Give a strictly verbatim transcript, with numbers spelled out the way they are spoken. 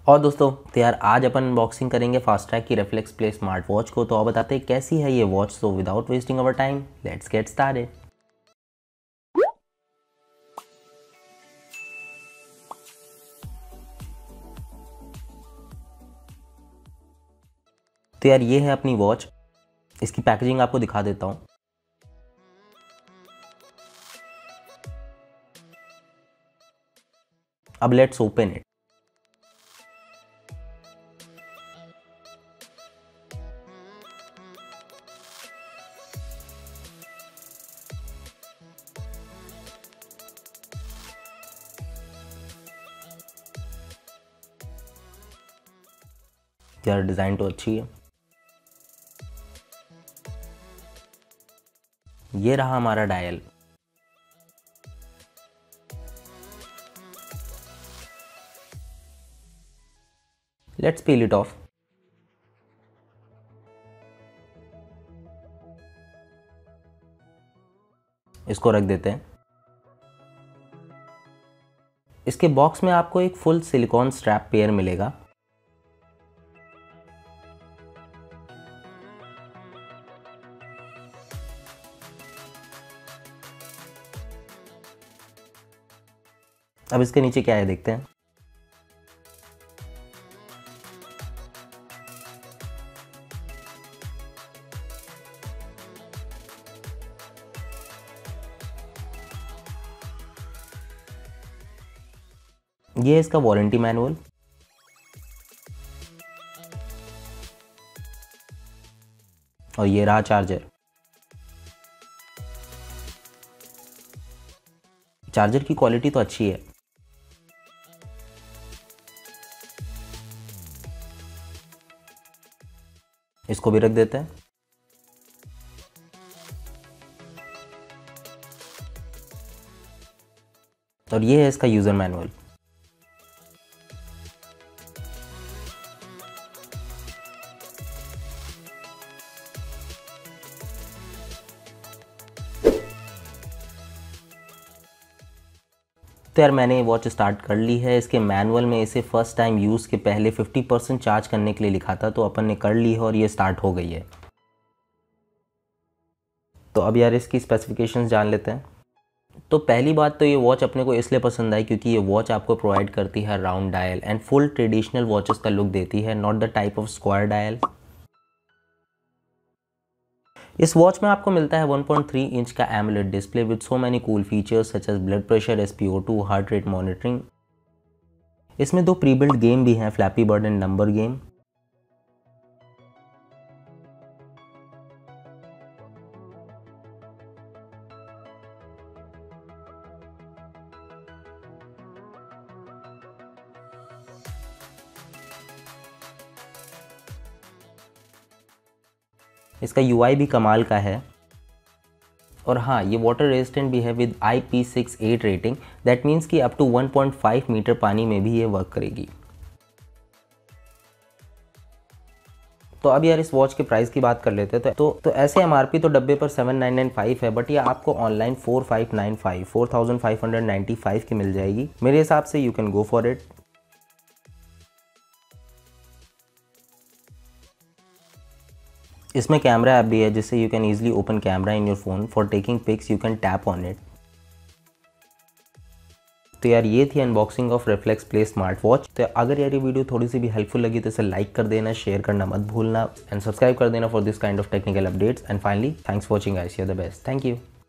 और दोस्तों तो यार आज अपन अनबॉक्सिंग करेंगे फास्ट्रैक की रेफ्लेक्स प्ले स्मार्ट वॉच को। तो आप बताते हैं कैसी है ये watch. So without wasting our time let's get started. तो यार ये है अपनी वॉच। इसकी पैकेजिंग आपको दिखा देता हूँ। अब लेट्स ओपन इट। यार डिज़ाइन तो अच्छी है। ये रहा हमारा dial. Let's peel it off. इसको रख देते हैं। इसके बॉक्स में आपको एक फुल सिलिकॉन स्ट्रैप पेयर मिलेगा। अब इसके नीचे क्या है देखते हैं। ये है इसका वारंटी मैनुअल। और ये रहा चार्जर। चार्जर की क्वालिटी तो अच्छी है। इसको भी रख देते हैं। और ये है इसका यूजर मैनुअल। तो यार मैंने ये वॉच स्टार्ट कर ली है। इसके मैनुअल में इसे फर्स्ट टाइम यूज़ के पहले फिफ्टी परसेंट चार्ज करने के लिए लिखा था, तो अपन ने कर ली है और ये स्टार्ट हो गई है। तो अब यार इसकी स्पेसिफिकेशंस जान लेते हैं। तो पहली बात तो ये वॉच अपने को इसलिए पसंद आई क्योंकि ये वॉच आपको प्रोवाइड करती है round dial and full traditional watches का लुक देती है, not the type of square dial. इस वॉच में आपको मिलता है वन पॉइंट थ्री इंच का AMOLED display with so many cool features such as blood pressure, S P O two, heart rate monitoring. इसमें दो प्री बिल्ट गेम भी हैं, flappy bird and number game. इसका यू आई भी कमाल का है। और हाँ, ये वाटर रेजिस्टेंट भी है with I P six eight rating. That means कि up to one point five metre पानी में भी ये वर्क करेगी। तो अब यार इस वॉच के प्राइस की बात कर लेते हैं। तो तो ऐसे एम आर पी तो डब्बे पर सेवन नाइन नाइन फाइव है, बट ये आपको online four five nine five four thousand five hundred ninety five की मिल जाएगी। मेरे हिसाब से you can go for it. इसमें कैमरा ऐप भी है जिससे you can easily open camera in your phone for taking pics. You can tap on it. तो यार ये थी unboxing of Reflex Play smart watch. तो अगर यार ये वीडियो थोड़ी सी भी हेल्पफुल लगी तो इसे लाइक कर देना, शेयर करना मत भूलना एंड सब्सक्राइब कर देना for this kind of technical updates. And finally thanks for watching guys, you are the best. Thank you.